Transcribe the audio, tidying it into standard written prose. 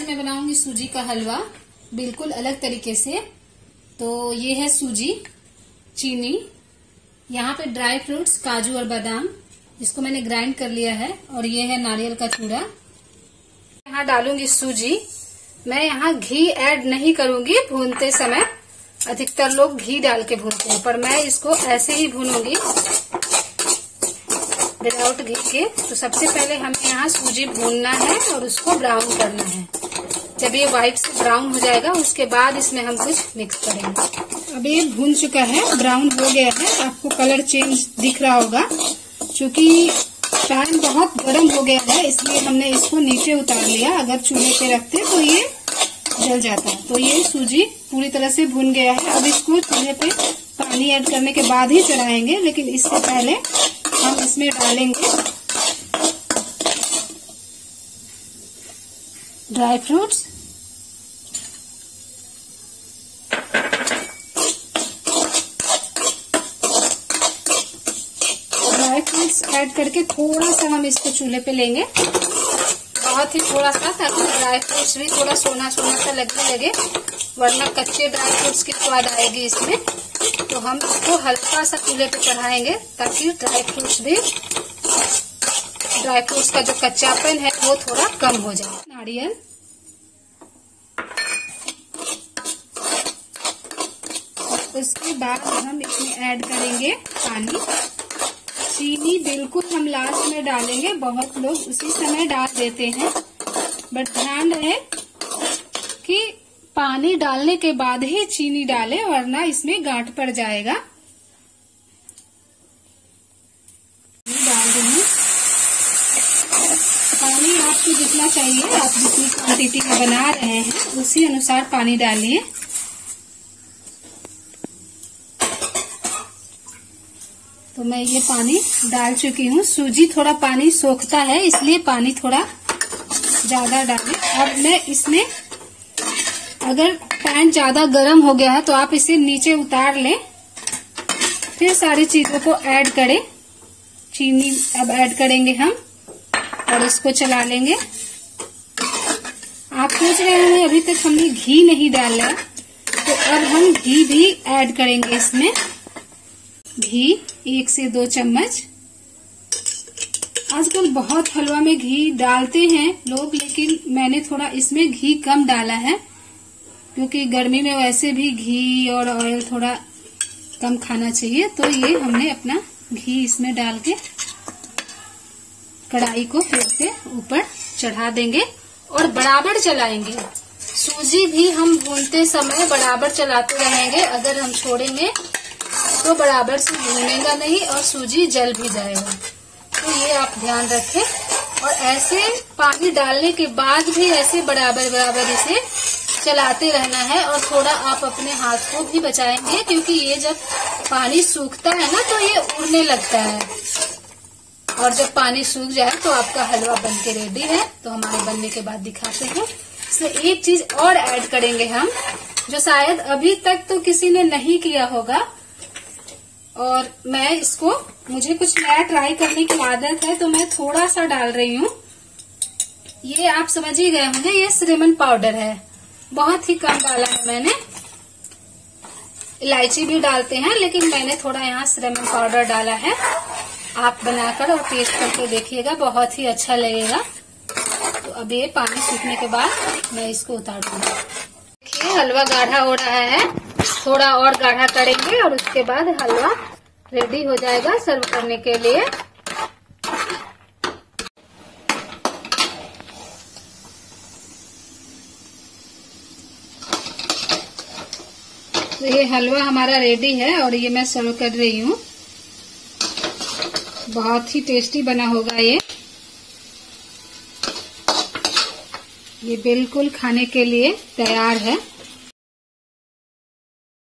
मैं बनाऊंगी सूजी का हलवा बिल्कुल अलग तरीके से। तो ये है सूजी, चीनी, यहाँ पे ड्राई फ्रूट्स काजू और बादाम जिसको मैंने ग्राइंड कर लिया है, और ये है नारियल का चूड़ा। यहाँ डालूंगी सूजी। मैं यहाँ घी ऐड नहीं करूंगी भूनते समय, अधिकतर लोग घी डाल के भूनते हैं, पर मैं इसको ऐसे ही भूनूंगी विदाउट घी के। तो सबसे पहले हमें यहाँ सूजी भूनना है और उसको ब्राउन करना है। जब ये व्हाइट से ब्राउन हो जाएगा उसके बाद इसमें हम कुछ मिक्स करेंगे। अब ये भून चुका है, ब्राउन हो गया है, आपको कलर चेंज दिख रहा होगा। क्योंकि पैन बहुत गर्म हो गया है इसलिए हमने इसको नीचे उतार लिया, अगर चूल्हे पे रखते तो ये जल जाता है। तो ये सूजी पूरी तरह से भून गया है। अब इसको चूल्हे पे पानी ऐड करने के बाद ही चढ़ाएंगे, लेकिन इससे पहले हम इसमें डालेंगे ड्राई फ्रूट्स, ऐड करके थोड़ा सा हम इसको चूल्हे पे लेंगे, बहुत ही थोड़ा सा, ताकि ड्राई फ्रूट्स भी थोड़ा सोना सोना सा लगने लगे, वरना कच्चे ड्राई फ्रूट्स की स्वाद आएगी इसमें। तो हम इसको हल्का सा चूल्हे पे चढ़ाएंगे ताकि ड्राई फ्रूट्स का जो कच्चापन है वो थोड़ा कम हो जाए। नारियल, उसके बाद हम इसमें ऐड करेंगे पानी। चीनी बिल्कुल हम लास्ट में डालेंगे, बहुत लोग उसी समय डाल देते हैं, बट ध्यान रहे कि पानी डालने के बाद ही चीनी डालें, वरना इसमें गांठ पड़ जाएगा। डाल देंगे पानी आपको जितना चाहिए, आप जितनी क्वांटिटी में बना रहे हैं उसी अनुसार पानी डालिए। तो मैं ये पानी डाल चुकी हूँ। सूजी थोड़ा पानी सोखता है इसलिए पानी थोड़ा ज्यादा डालें। अब मैं इसमें, अगर पैन ज्यादा गर्म हो गया है तो आप इसे नीचे उतार लें, फिर सारी चीजों को ऐड करें। चीनी अब ऐड करेंगे हम और इसको चला लेंगे। आप सोच रहे हैं अभी तक हमने घी नहीं डाला, तो अब हम घी भी ऐड करेंगे इसमें। घी 1 से 2 चम्मच। आजकल बहुत हलवा में घी डालते हैं लोग, लेकिन मैंने थोड़ा इसमें घी कम डाला है, क्योंकि गर्मी में वैसे भी घी और ऑयल थोड़ा कम खाना चाहिए। तो ये हमने अपना घी इसमें डाल के कढ़ाई को फिर से ऊपर चढ़ा देंगे और बराबर चलाएंगे। सूजी भी हम भूनते समय बराबर चलाते रहेंगे, अगर हम छोड़ेंगे तो बराबर से भूनेगा नहीं और सूजी जल भी जाएगा। तो ये आप ध्यान रखें। और ऐसे पानी डालने के बाद भी ऐसे बराबर बराबर इसे चलाते रहना है। और थोड़ा आप अपने हाथ को भी बचाएंगे, क्योंकि ये जब पानी सूखता है ना तो ये उड़ने लगता है, और जब पानी सूख जाए तो आपका हलवा बनके रेडी है। तो हमारे बनने के बाद दिखाते हैं। इसमें एक चीज और ऐड करेंगे हम, जो शायद अभी तक तो किसी ने नहीं किया होगा, और मैं इसको, मुझे कुछ नया ट्राई करने की आदत है तो मैं थोड़ा सा डाल रही हूँ। ये आप समझ ही गए होंगे, ये सिनेमन पाउडर है, बहुत ही कम डाला है मैंने। इलायची भी डालते हैं, लेकिन मैंने थोड़ा यहाँ सिनेमन पाउडर डाला है। आप बनाकर और टेस्ट करके देखिएगा, बहुत ही अच्छा लगेगा। तो अब ये पानी सूखने के बाद मैं इसको उतार दूंगी। देखिए हलवा गाढ़ा हो रहा है, थोड़ा और गाढ़ा करेंगे और उसके बाद हलवा रेडी हो जाएगा सर्व करने के लिए। तो ये हलवा हमारा रेडी है और ये मैं सर्व कर रही हूँ। बहुत ही टेस्टी बना होगा ये बिल्कुल खाने के लिए तैयार है।